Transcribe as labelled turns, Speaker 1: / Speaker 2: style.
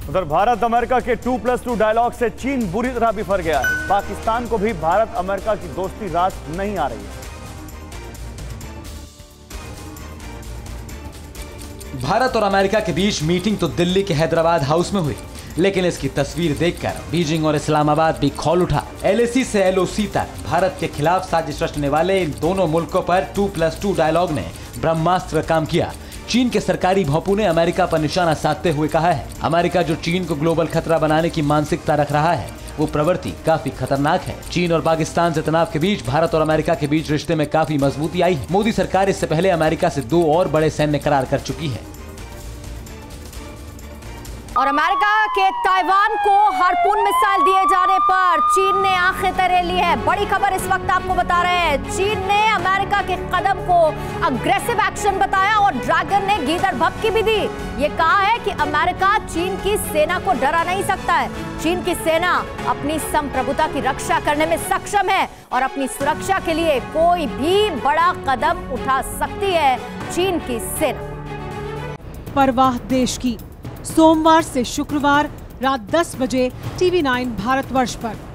Speaker 1: उधर भारत अमेरिका के 2+2 डायलॉग से चीन बुरी तरह बिफर गया है। पाकिस्तान को भी भारत अमेरिका की दोस्ती रास नहीं आ रही है।
Speaker 2: भारत और अमेरिका के बीच मीटिंग तो दिल्ली के हैदराबाद हाउस में हुई, लेकिन इसकी तस्वीर देखकर बीजिंग और इस्लामाबाद भी खौल उठा। LAC से LOC तक भारत के खिलाफ साजिश रचने वाले इन दोनों मुल्कों पर 2+2 डायलॉग ने ब्रह्मास्त्र काम किया। चीन के सरकारी भोंपू ने अमेरिका पर निशाना साधते हुए कहा है, अमेरिका जो चीन को ग्लोबल खतरा बनाने की मानसिकता रख रहा है, वो प्रवृत्ति काफी खतरनाक है। चीन और पाकिस्तान से तनाव के बीच भारत और अमेरिका के बीच रिश्ते में काफी मजबूती आई है। मोदी सरकार इससे पहले अमेरिका से 2 और बड़े सैन्य करार कर चुकी है।
Speaker 3: और अमेरिका के ताइवान को हार्पून मिसाइल दिए जाने पर चीन ने आंखें तरे ली है। बड़ी खबर इस वक्त आपको बता रहे हैं। चीन ने अमेरिका के कदम को अग्रेसिव एक्शन बताया और ड्रैगन ने गीदड़ भभकी भी दी। ये कहा है कि अमेरिका चीन की सेना को डरा नहीं सकता है। चीन की सेना अपनी संप्रभुता की रक्षा करने में सक्षम है और अपनी सुरक्षा के लिए कोई भी बड़ा कदम उठा सकती है चीन की सेना।
Speaker 4: परवाह देश की, सोमवार से शुक्रवार रात 10 बजे TV9 भारतवर्ष पर।